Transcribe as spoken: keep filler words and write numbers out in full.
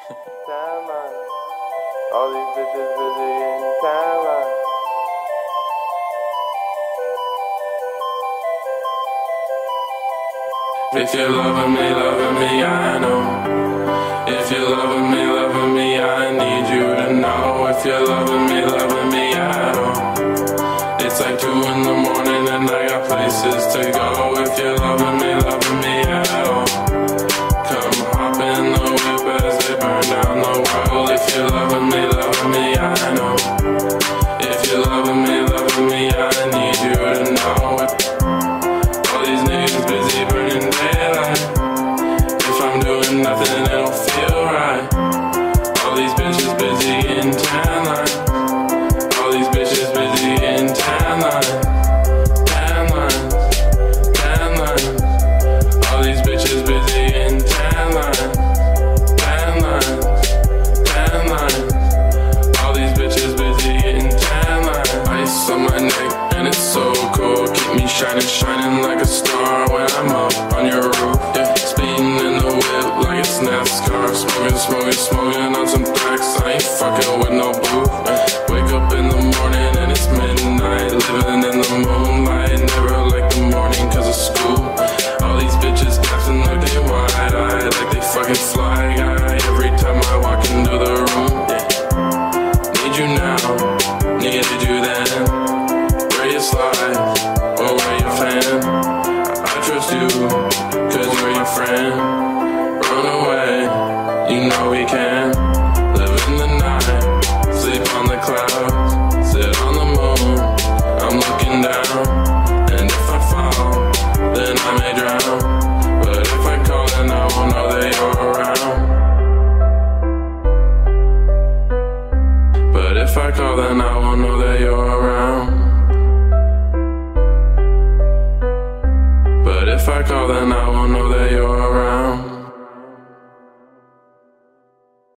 Timeline. All these bitches busy in timeline. If you're loving me, loving me, I know. If you're loving me, loving me, I need you to know. If you're loving me, loving me, I know. It's like two in the morning and I got places to go. If you're loving me, loving me at all, come hop in the whip as they burn down the world. If you're loving me, loving me, I know. If you're loving me, loving me, I need you to know. All these niggas busy burning daylight. If I'm doing nothing, it don't feel right. All these bitches busy in tan line. All these bitches busy in tan line. Tan lines, tan lines. All these bitches busy in tan line. Tan lines, tan lines. All these bitches busy in tan line. Ice on my neck and it's so cool. Keep me shining, shining like a star when I'm up on your roof. Yeah, speeding in the whip like it's NASCAR. Smoking, smoking, smoking on some tracks. I ain't fucking with no booth. Wake up in the morning and it's midnight. Living in the moonlight. Never like the morning cause of school. All these bitches dancing like they wide-eyed, like they fucking fly guy. Every time I walk into the room, yeah. Need you now, needed you then. Where you slide, or where you fan. I trust you, cause we're your friend. Run away, you know we can. Live in the night, sleep on the clouds. Sit on the moon, I'm looking down. And if I fall, then I may drown. But if I call, then I won't know that you're around. But if I call, then I won't know that you're around. But if I call, then I won't know that